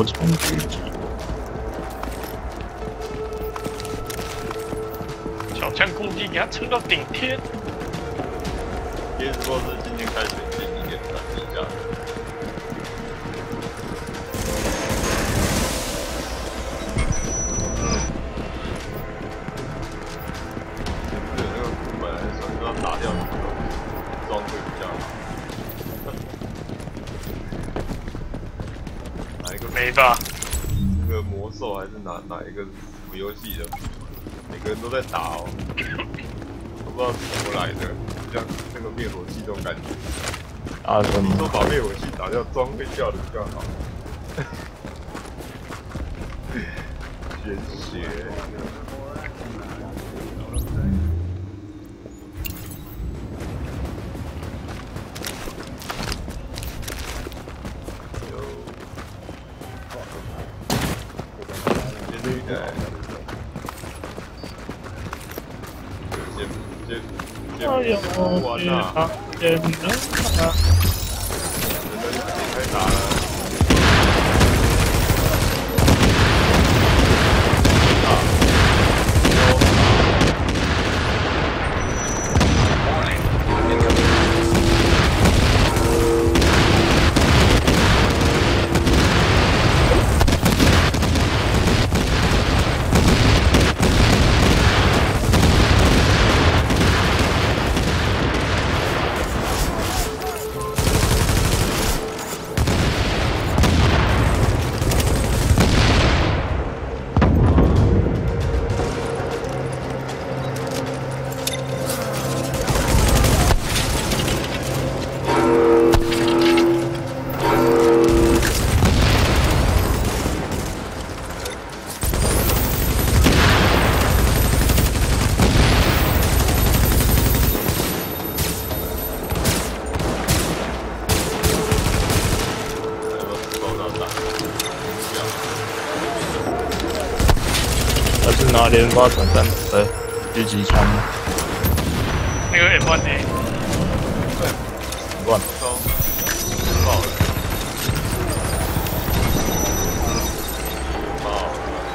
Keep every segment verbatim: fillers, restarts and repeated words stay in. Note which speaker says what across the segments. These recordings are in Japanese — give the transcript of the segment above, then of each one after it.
Speaker 1: 冲击机。
Speaker 2: 小枪攻击给他撑到顶天。
Speaker 3: 也只不过是今天开始进一点三一下。对，那个库本来想要打掉那个装备比较好。哪一个？
Speaker 2: 没吧？
Speaker 3: 一个魔兽还是哪哪一个什么游戏的？每个人都在打哦，我不知道是怎么来的，像那个灭火器这种感觉。
Speaker 1: 啊，什么？
Speaker 3: 都把灭火器打掉，装备掉的比较好。鲜血。有。绿的。先先先不完啦。
Speaker 1: 也能啊。
Speaker 3: 开打了。
Speaker 1: 他是拿连发转弹的狙击枪，
Speaker 2: 那个 M 一 A，
Speaker 1: 乱
Speaker 3: 爆了，爆了。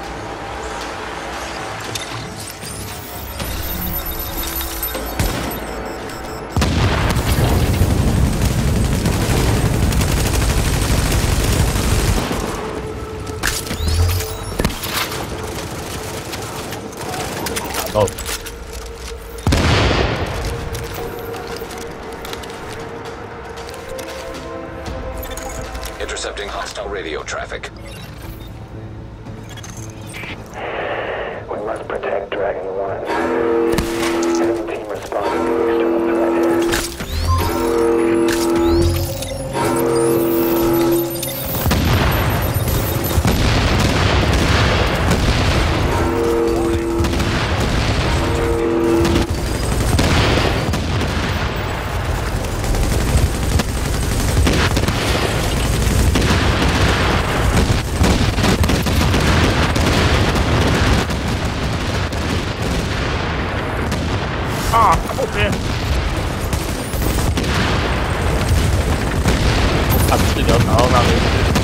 Speaker 1: 哦。
Speaker 4: Intercepting hostile radio traffic.
Speaker 5: We must protect Dragon One. Enemy team responding to external threat.
Speaker 2: Ah,后边。
Speaker 1: 他治疗打到那边去。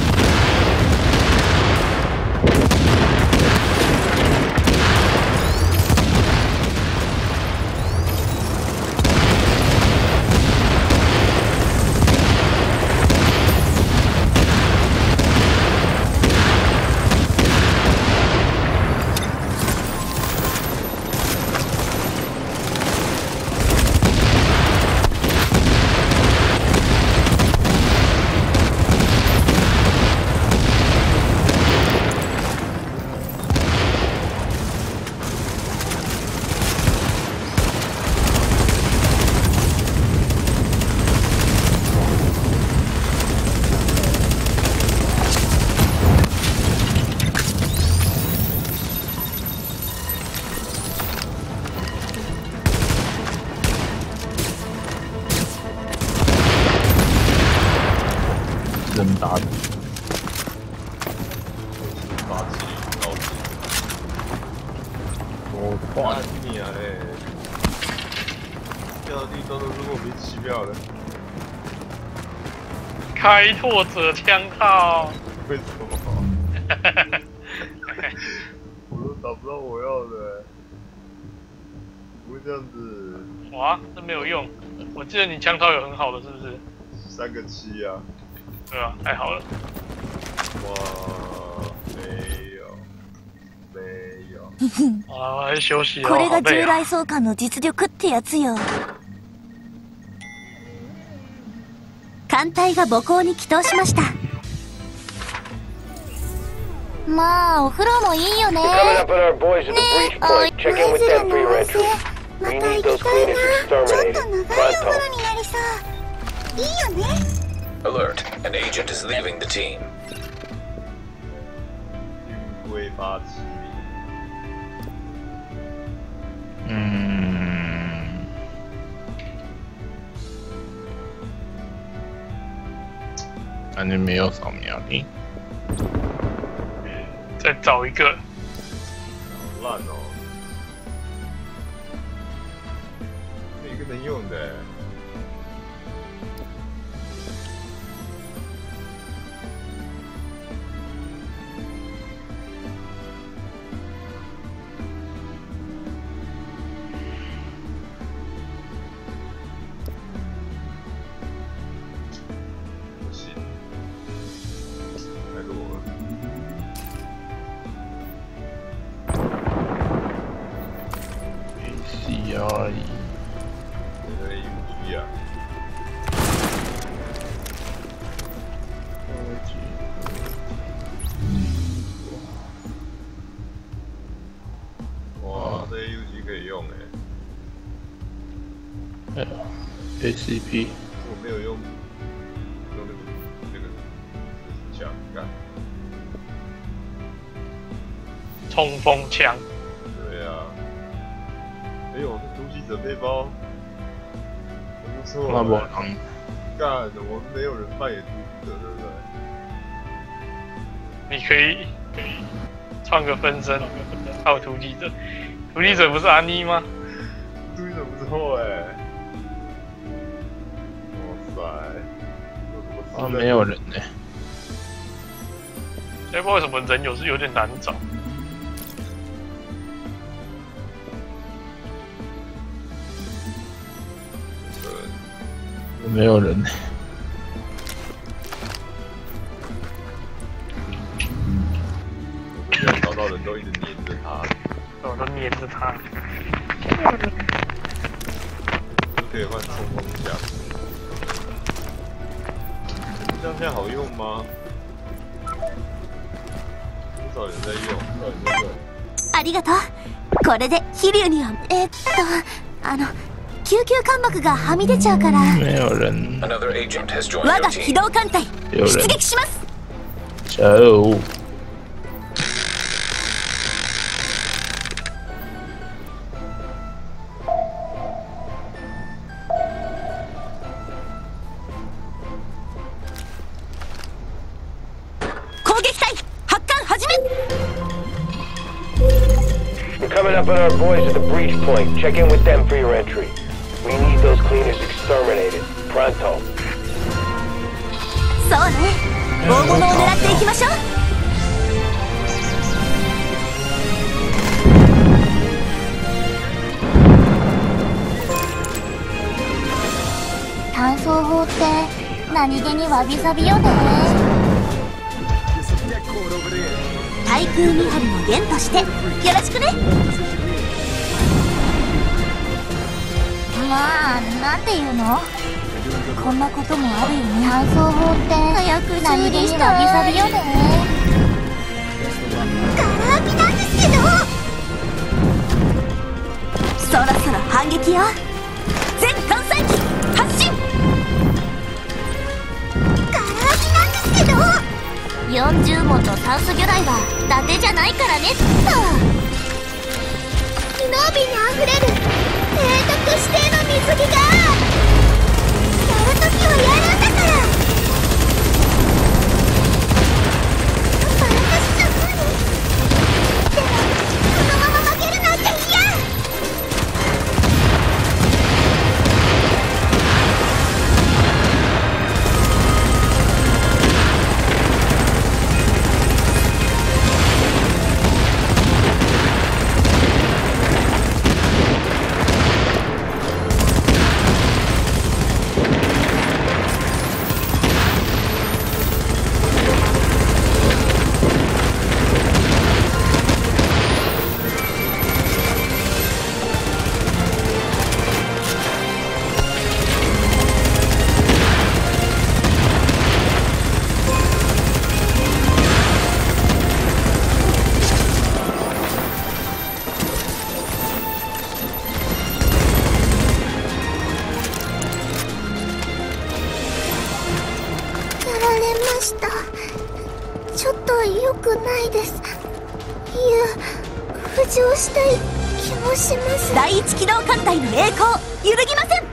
Speaker 1: 人打的，
Speaker 3: 八七高级，
Speaker 1: 我挂
Speaker 3: 干你啊嘞！掉的地方都是莫名其妙的，
Speaker 2: 开拓者枪套，
Speaker 3: 为什么？ 我都打不到我要的，不会这样子。
Speaker 2: 哇，这没有用。我记得你枪套有很好的，是不是？
Speaker 3: 三个七啊！
Speaker 2: 对啊，太好了。
Speaker 3: 哇，没有，没有。
Speaker 2: 啊，我还是休息哦。
Speaker 6: これが
Speaker 2: 好累啊
Speaker 6: 従来相関の実力ってやつよ。艦隊が母港に帰投しました。まあお風呂もいいよね。
Speaker 5: Coming up on our boys at the breach
Speaker 6: お
Speaker 5: point.
Speaker 6: い、
Speaker 5: Check in with them for your
Speaker 6: マ
Speaker 5: entry.
Speaker 6: ま
Speaker 5: We
Speaker 6: た
Speaker 5: need
Speaker 6: 行
Speaker 5: those
Speaker 6: きたいな。
Speaker 5: cleaners
Speaker 6: ちょっ
Speaker 5: exterminated.
Speaker 6: と長いお風
Speaker 5: Pronto.
Speaker 6: 呂になりそう。いいよね。
Speaker 4: Alert. An agent is leaving the team.
Speaker 3: 军规八七零。
Speaker 1: 嗯，感觉没有扫描你。
Speaker 2: 再找一个。
Speaker 3: 好烂哦！没一个能用的。不行，太弱了。
Speaker 1: C R E。
Speaker 3: 你的 M G 啊？哇，这 A U G 可以用哎。
Speaker 1: 哎呀 ，A C P。
Speaker 3: 我没有用用那个那个枪干。
Speaker 2: 冲锋枪。
Speaker 3: 对啊。哎呦，这突击者背包，很不错。
Speaker 1: 那我能
Speaker 3: 干，我们没有人扮演突击者，对不对？
Speaker 2: 你可以可以创个分身，还有突击者。突击者不是安妮吗？
Speaker 3: 突击者不错哎。哇塞！
Speaker 1: 啊，没有人呢。
Speaker 2: 也不知道为什么人有是有点难找。
Speaker 1: 没有人呢。
Speaker 3: 我们要找到人都一直黏着他，
Speaker 2: 我都黏着他。
Speaker 3: 就可以换冲锋枪。这样现在好用吗？很少人在用，很少人在用。
Speaker 6: ありがとう。これで飛竜にはえっとあの救急間膜がはみ出ちゃうから。
Speaker 1: 没有人。
Speaker 4: Another agent has joined
Speaker 6: 我
Speaker 4: your
Speaker 6: が機
Speaker 4: team.
Speaker 6: 動艦隊
Speaker 1: 有人
Speaker 6: 出撃します。
Speaker 1: 走。
Speaker 6: 攻撃隊発艦始め。
Speaker 5: We're coming up on our boys at the breach point. Check in with them for your entry. We need those cleaners exterminated. Pronto.
Speaker 6: そうね。大物を狙っていきましょう。単装法って何気にわびさびよね。対空見張りの弦としてよろしくね。まあなんていうの、こんなこともあるよね。単装法って早く何気にわびさびよね。ガラ空きなんですけど。そろそろ反撃よ。全艦載機発進。ガラ空きなんですけど。よんじゅう門のタンス魚雷は伊達じゃないからねっと。機能美にあふれる提督指定の水着がやるときはやるんだから。バカすごい。でもこのまま負けるなんて嫌。 くないです。いや、浮上したい気もします。第一機動艦隊の栄光揺るぎません。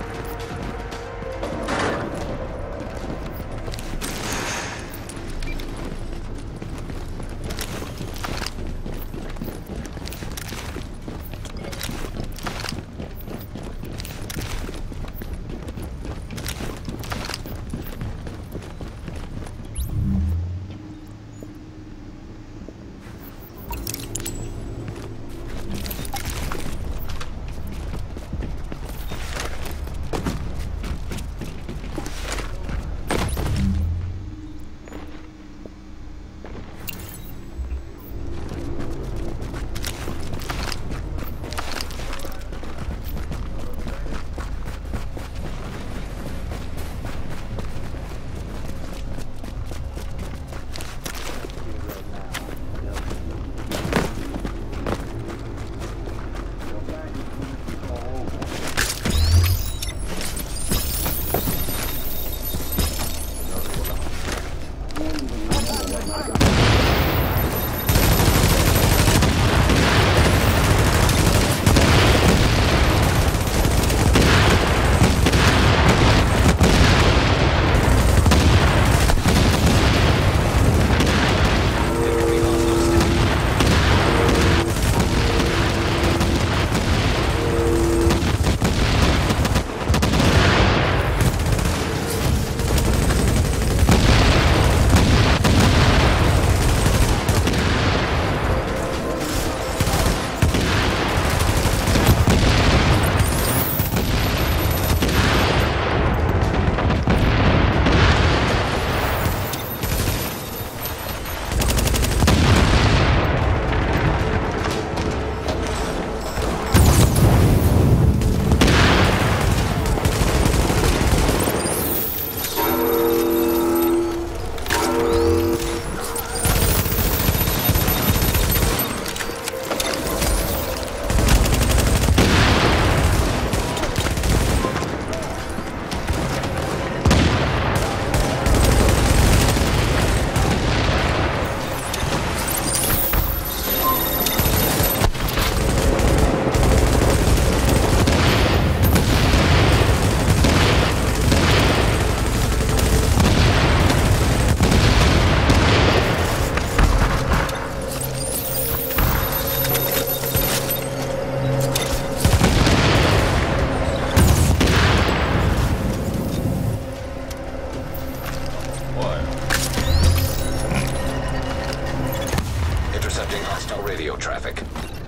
Speaker 4: radio traffic.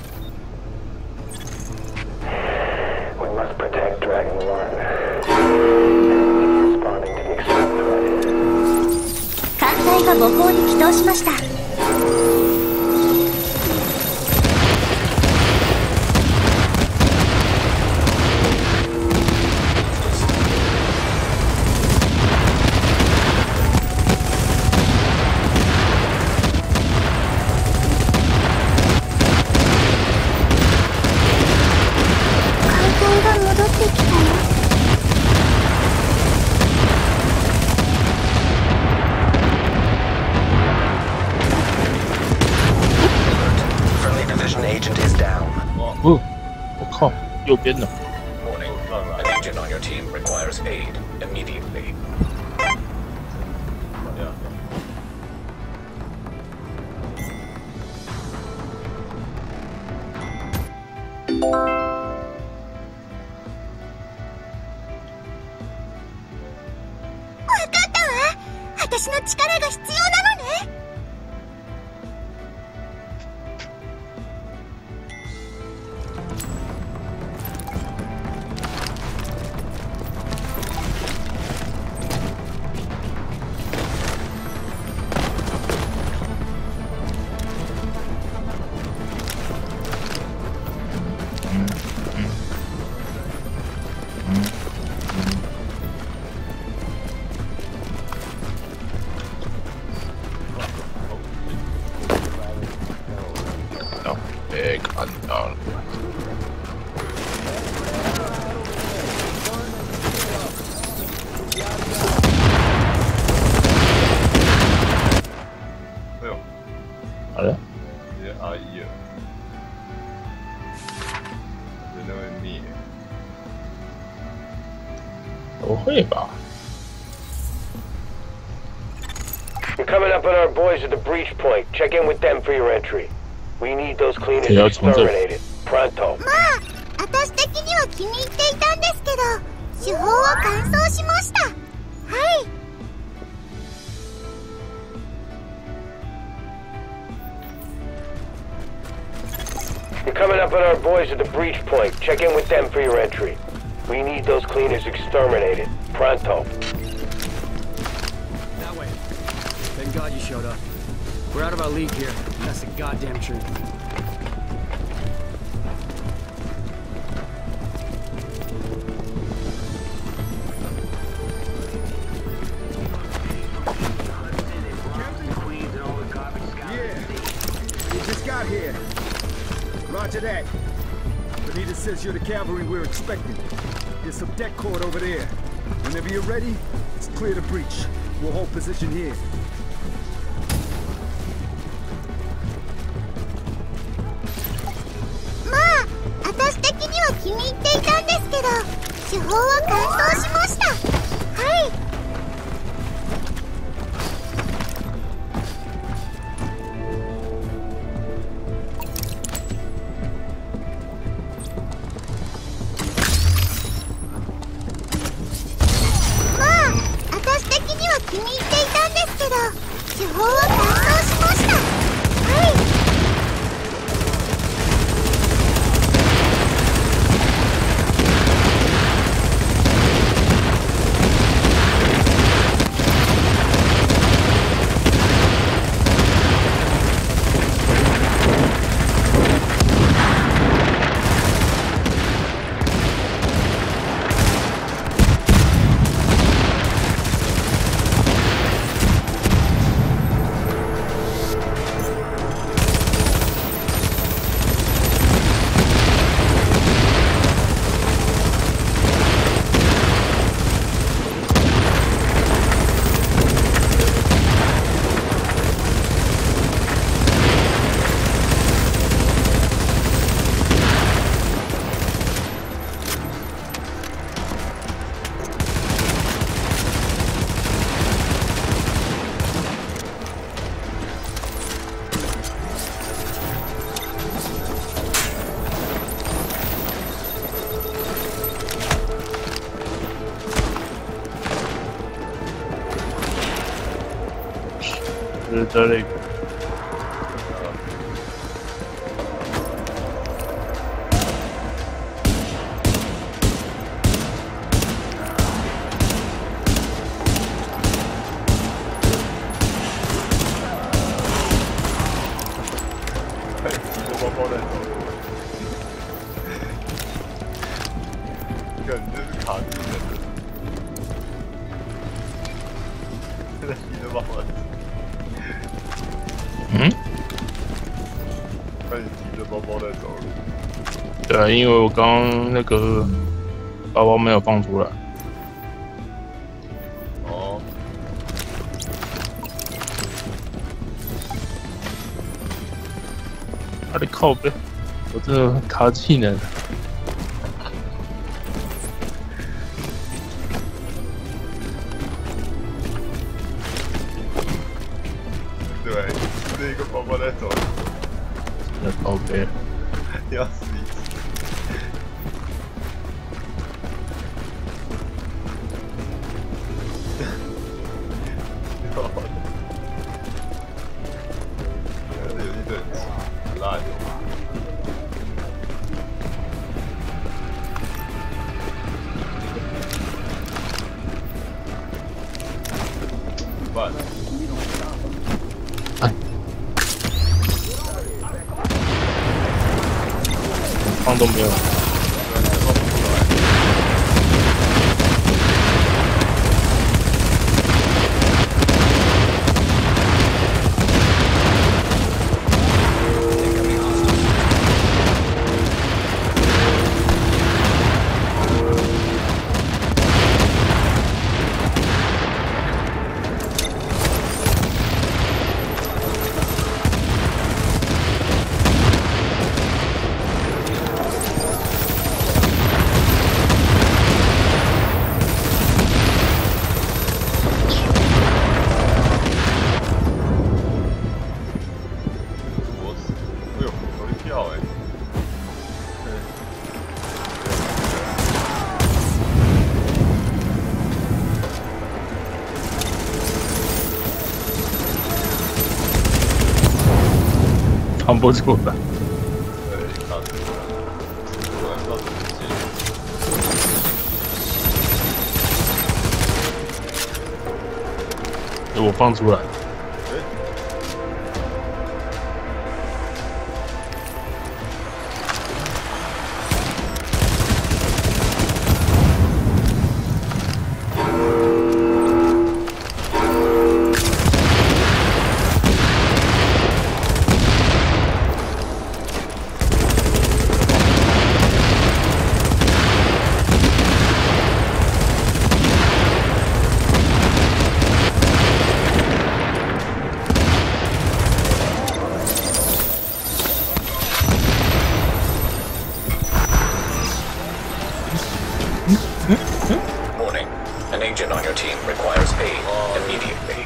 Speaker 5: We must protect Dragon One. Responding to the external threat.
Speaker 6: 艦隊が母港に帰投しました。
Speaker 1: 我靠，右边的。
Speaker 4: Warning. An agent on your team requires aid immediately.
Speaker 6: わかったわ。私の力が必要なのね。
Speaker 1: 被看到了。
Speaker 3: 哎呦，
Speaker 1: 不会吧？
Speaker 5: You're coming up on our boys at the breach point. Check in with them for your entry. We need those cleaners
Speaker 1: Yeah, it's one thing.
Speaker 5: exterminated. Pronto.
Speaker 6: まあ私的には気に入っていたんですけど手法は完走しました。はい。
Speaker 5: You're coming up on our boys at the breach point. Check in with them for your entry. We need those cleaners exterminated. Pronto.
Speaker 7: That way. Thank God you showed up. We're out of our league here. That's the goddamn truth.
Speaker 8: Yeah, we just got here. Roger that. Benita says you're the cavalry we're expecting. There's some deck cord over there. Whenever you're ready, let's clear the breach. We'll hold position here.
Speaker 6: まあ私的には気に入っていたんですけど手法は完走しました。はい。 気に入っていたんですけど手法は完走しました。はい。
Speaker 1: 就是这里。
Speaker 3: 急着包包在走，看这是卡住的，现在急着包包。
Speaker 1: 嗯？
Speaker 3: 看你提着包包在走路。
Speaker 1: 对啊，因为我刚刚那个包包没有放出来。
Speaker 3: 哦。
Speaker 1: 他的靠背，我这个卡技能。
Speaker 3: 对，这一个包包在走。
Speaker 1: 那靠背。
Speaker 3: 要死一次。有一对很烂的。怎么办？
Speaker 1: 哎。 放都没有。 传不出来。
Speaker 3: 对，卡住了，我还不知道怎么接。
Speaker 1: 我放出来。
Speaker 4: Warning. An agent on your team requires aid immediately.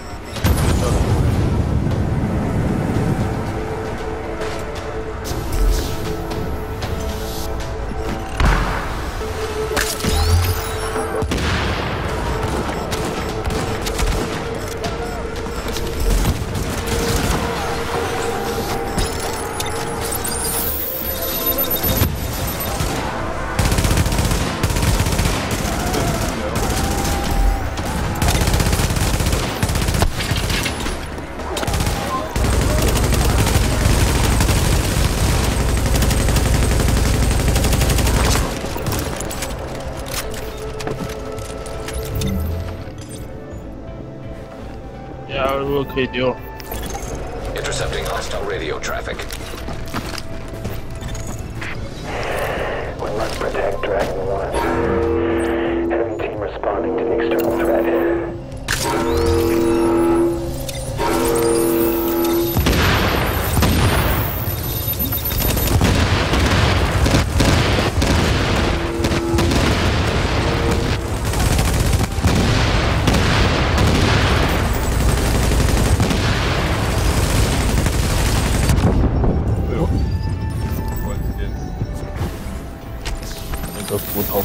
Speaker 1: Yeah, 如果可以丢。
Speaker 4: Intercepting hostile radio traffic.
Speaker 5: We must protect Dragon One. Enemy team responding to the external threat.
Speaker 1: The 斧头。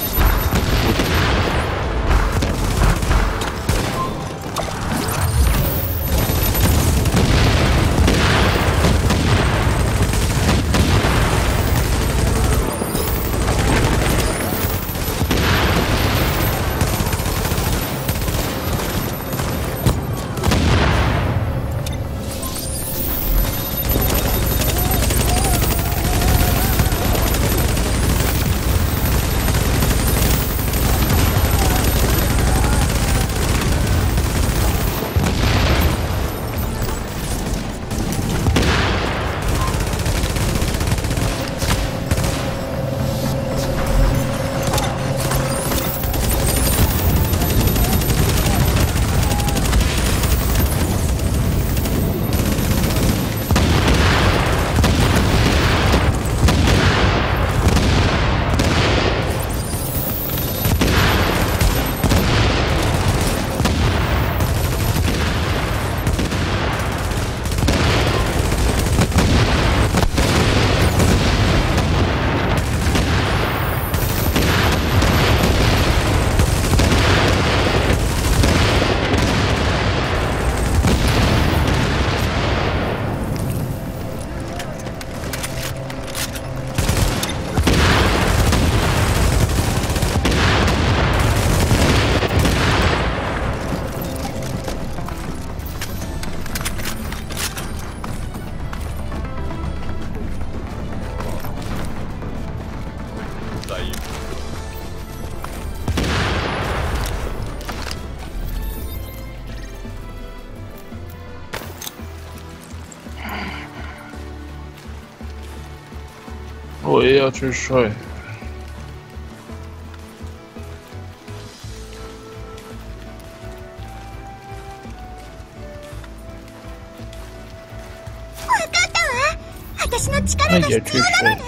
Speaker 3: 在意。
Speaker 1: 我也要去睡。
Speaker 6: わかったわ。私の力が必要なのね。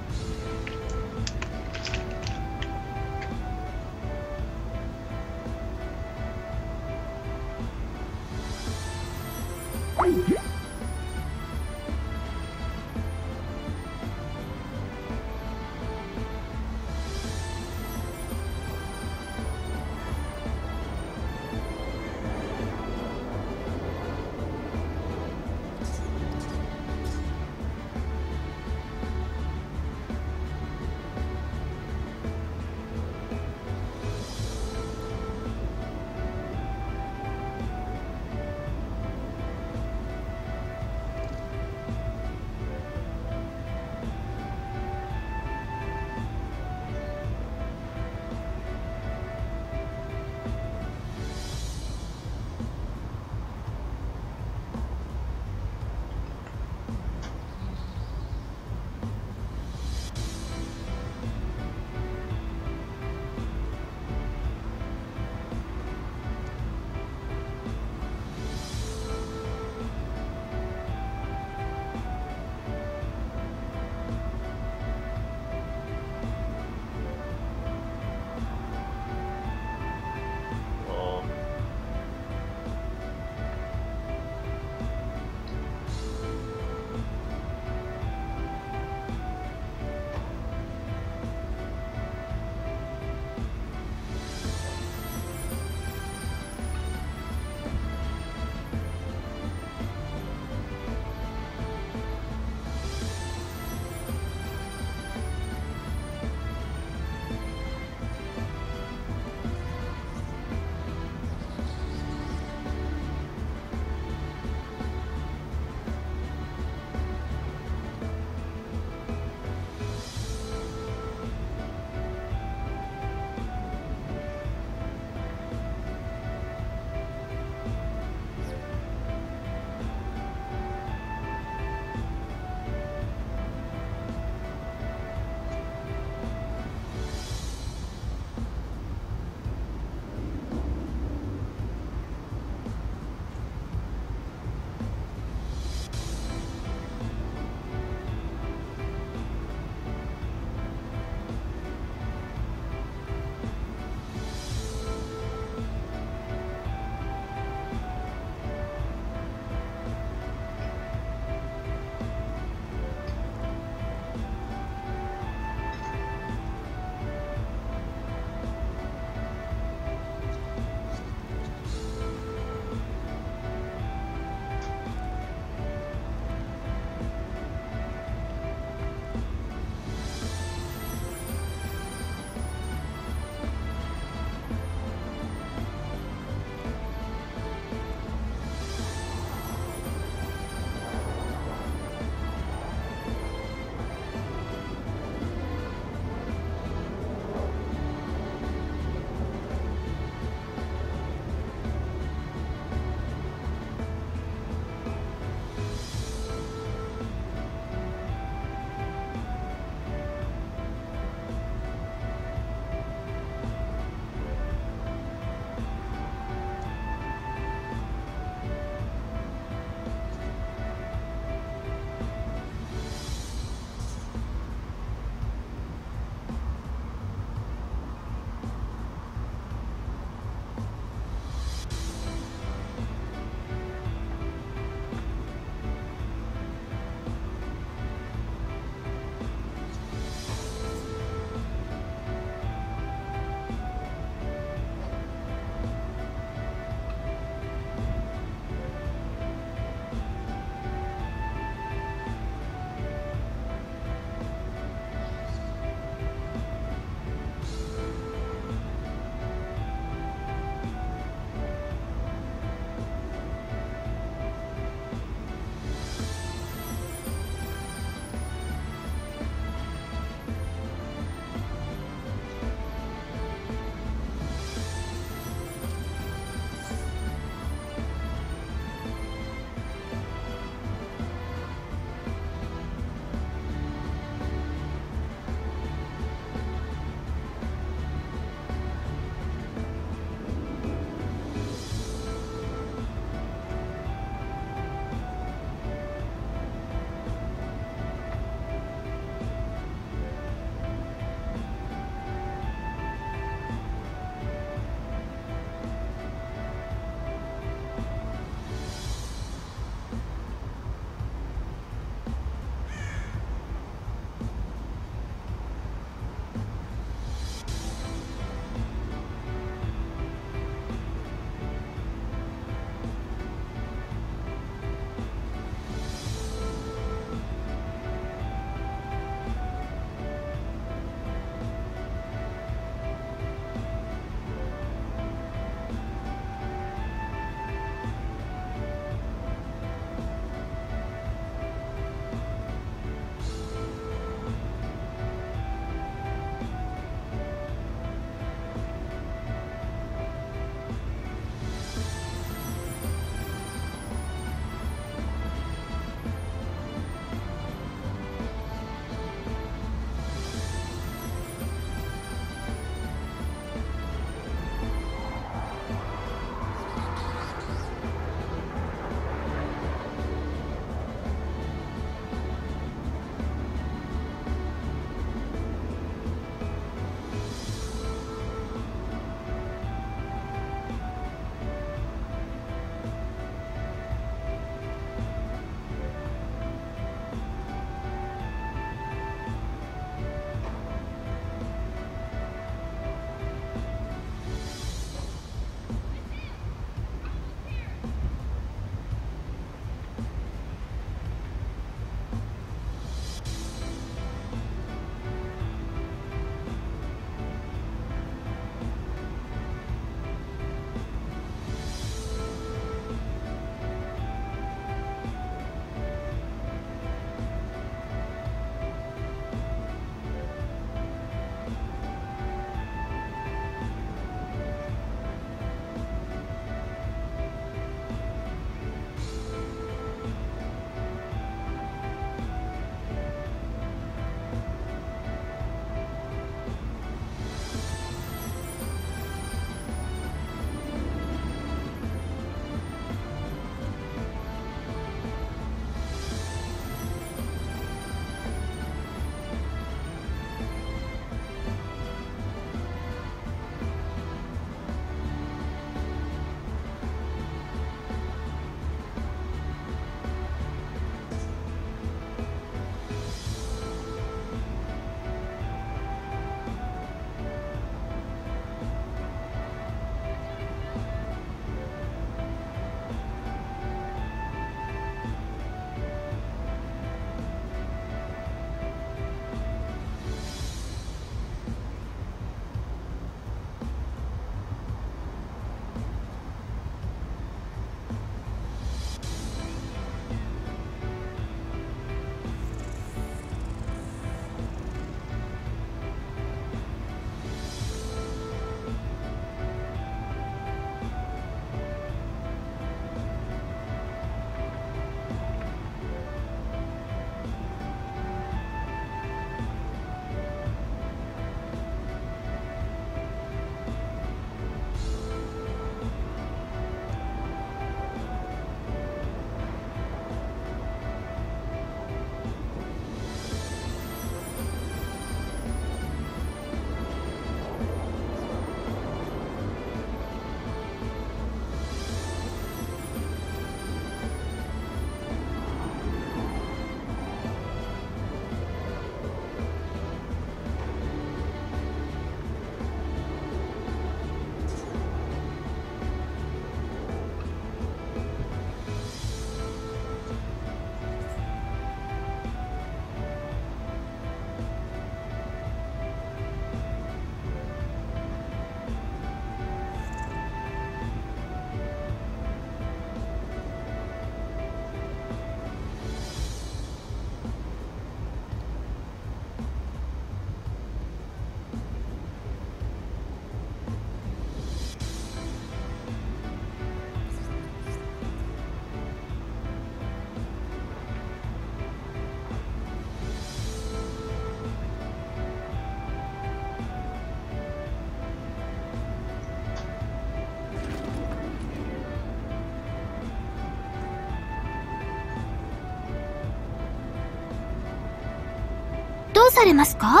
Speaker 6: どうされますか？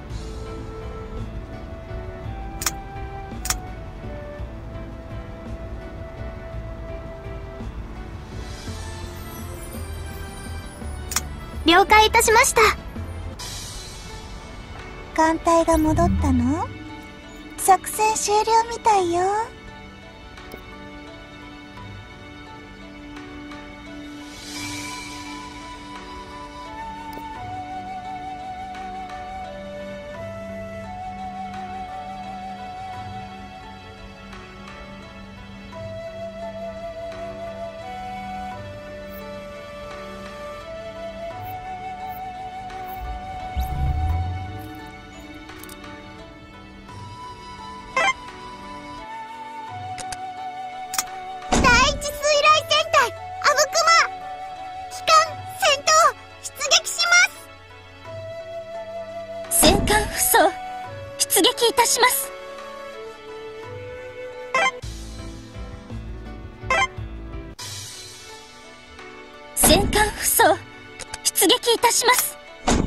Speaker 6: 了解いたしました。
Speaker 9: 艦隊が戻ったの？作戦終了みたいよ。
Speaker 6: 出撃いたします。戦艦不装出撃いたします。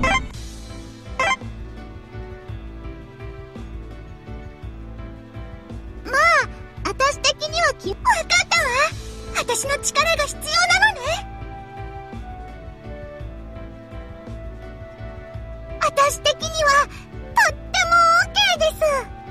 Speaker 9: まあ私的にはき分かったわ。私の力が必要なのね。私的にはとっても OK です。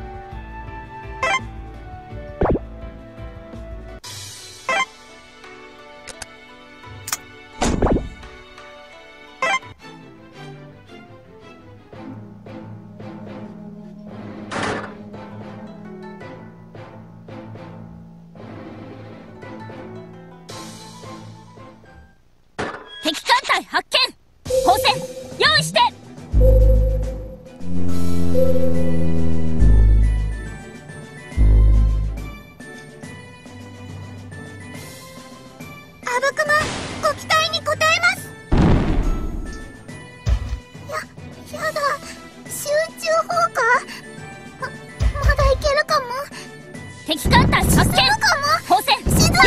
Speaker 6: 敵艦隊発見。砲戦用意して。
Speaker 9: アブクマ、ご期待に応えます。や、やだ、集中砲火。ま、まだいけるかも。
Speaker 6: 敵艦隊発見。砲戦用意して。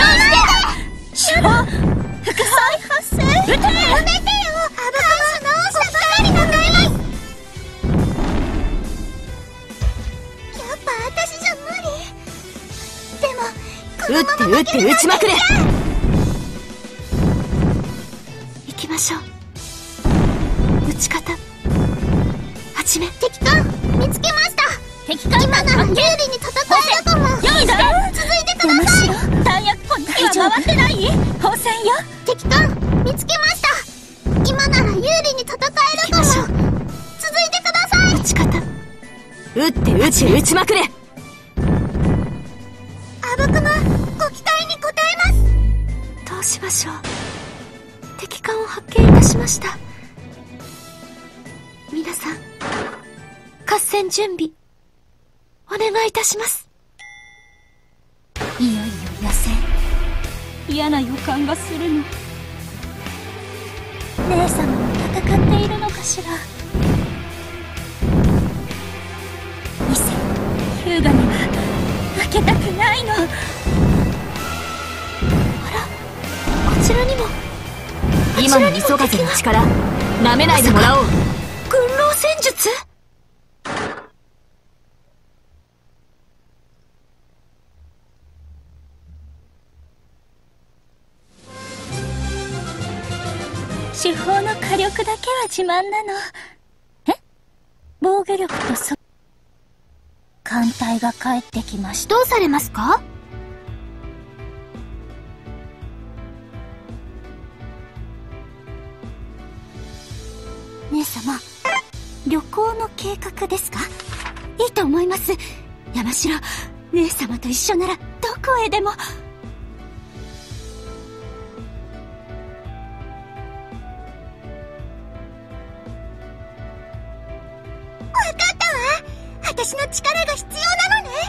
Speaker 6: 手法副再発生。撃て。
Speaker 9: やめてよ。アブクマ、直したばかりだから。やっぱ私じゃ無理。でもこのまま
Speaker 6: 撃って撃って撃ちまくれ。
Speaker 9: 行きましょう。撃ち方始め。敵艦見つけました。
Speaker 6: 敵艦
Speaker 9: 今なら有利に戦えるかも。
Speaker 6: 用意して。
Speaker 9: 続いてください。
Speaker 6: 弾薬庫に火は回ってない？砲戦よ。
Speaker 9: 敵艦見つけました。今なら有利に戦えるかも。続いてください。
Speaker 6: 撃ち方撃って撃ち撃ちまくれ。
Speaker 9: アブクマ、ご期待に応えます。
Speaker 6: どうしましょう。敵艦を発見いたしました。皆さん合戦準備お願いいたします。いよいよ野戦。嫌な予感がするの。姉様も戦っているのかしら。伊勢ヒューガには負けたくないの。あら、こちらにも。今の磯風の力なめないでもらおう。軍狼戦術。手法の火力だけは自慢なの。え？防御力とそ艦隊が帰ってきました。どうされますか？姉様、旅行の計画ですか？いいと思います。山城、姉様と一緒ならどこへでも。
Speaker 9: わかったわ。私の力が必要なのね。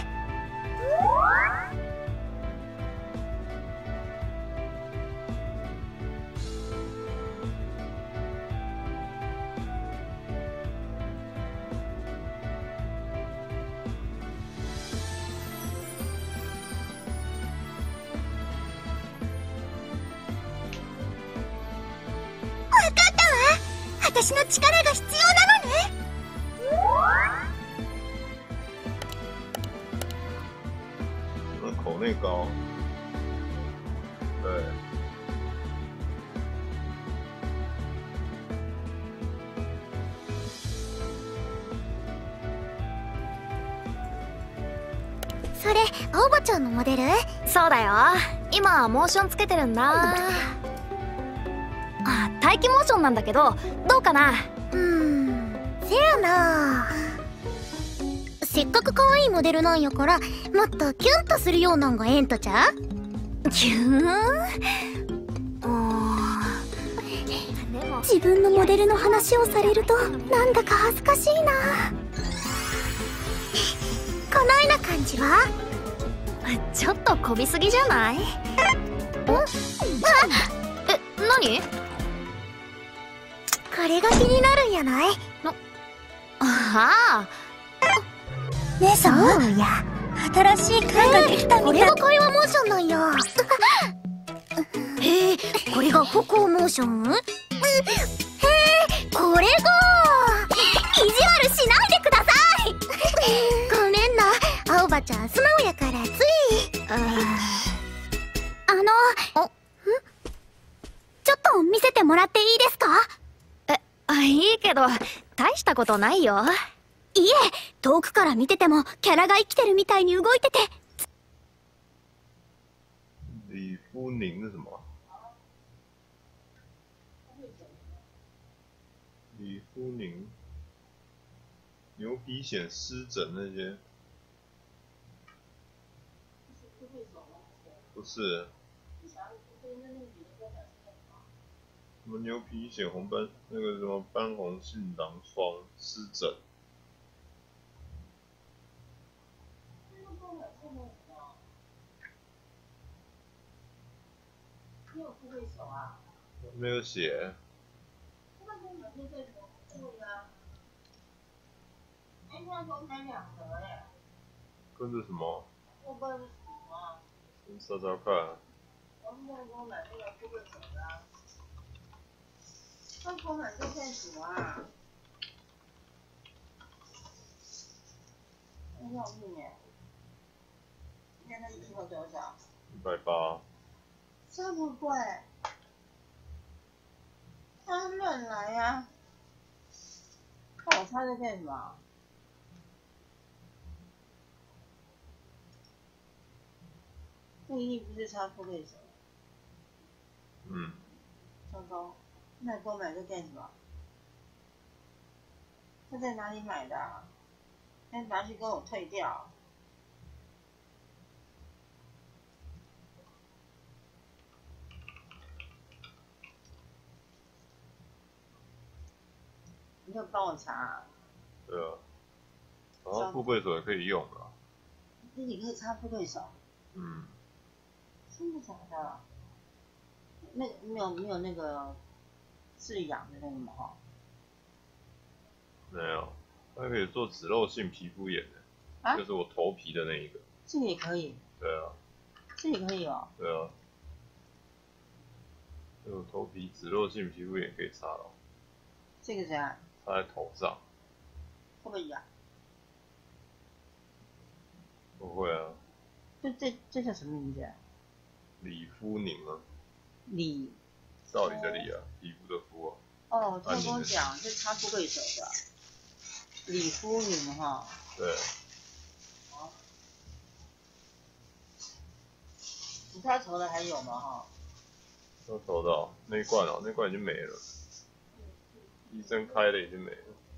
Speaker 9: わかったわ。私の力が必要なのね。
Speaker 3: 内高。对。
Speaker 9: それ青葉ちゃんのモデル？そうだよ。今モーションつけてるんだ。あ、待機モーションなんだけどどうかな？うーん、せやな。せっかく可愛いモデルなんやからもっとキュンとするようなんがええんとちゃう？キュン？自分のモデルの話をされるとなんだか恥ずかしいな。このような感じは？ちょっとこびすぎじゃない？ん？あ、え、何？これが気になるんやない？ああ。姉さん？そうや。新しい回ができたみたい。これが会話モーションなんや。へえ、これが歩行モーション？へえ、これが。意地悪しないでください。ごめんな、青葉ちゃん素直やからつい。あの、ん？ちょっと見せてもらっていいですか？え、いいけど大したことないよ。いえ、遠くから見ててもキャラが生きてるみたいに動いてて。
Speaker 3: 李夫宁是什么？李夫宁，牛皮癣、湿疹那些，不是。什么牛皮癣、红斑那个什么斑红性狼疮、湿疹。没有写。跟着什么？先找找看。那购买这片什么啊？那要命哎！你看那一盒多少？一百八。这么贵？他乱来呀！看我擦这干什么？这一定不是擦富贵手。嗯。糟糕，那给我买这干什么？这在哪里买的啊？那拿去跟我退掉。你就帮我查、啊。对啊，然后富贵手也可以用了。自己可以擦富贵手。嗯。真的假的？那没有没有那个治痒的那个吗？哈。没有，它可以做脂漏性皮肤炎的，啊、就是我头皮的那一个。这个也可以。对啊。这也可以哦。对啊。有头皮脂漏性皮肤炎可以擦哦。这个怎样？擦在头上。会不会痒？不会啊。这这这叫什么名字、啊？李夫宁啊。李。道理的李啊，皮肤的肤啊。哦，他跟我讲是擦富贵手的。李夫宁哈。对。好。你擦头的还有吗？哈。擦头的、哦、那一罐哦，那一罐已经没了。医生开的已经没了。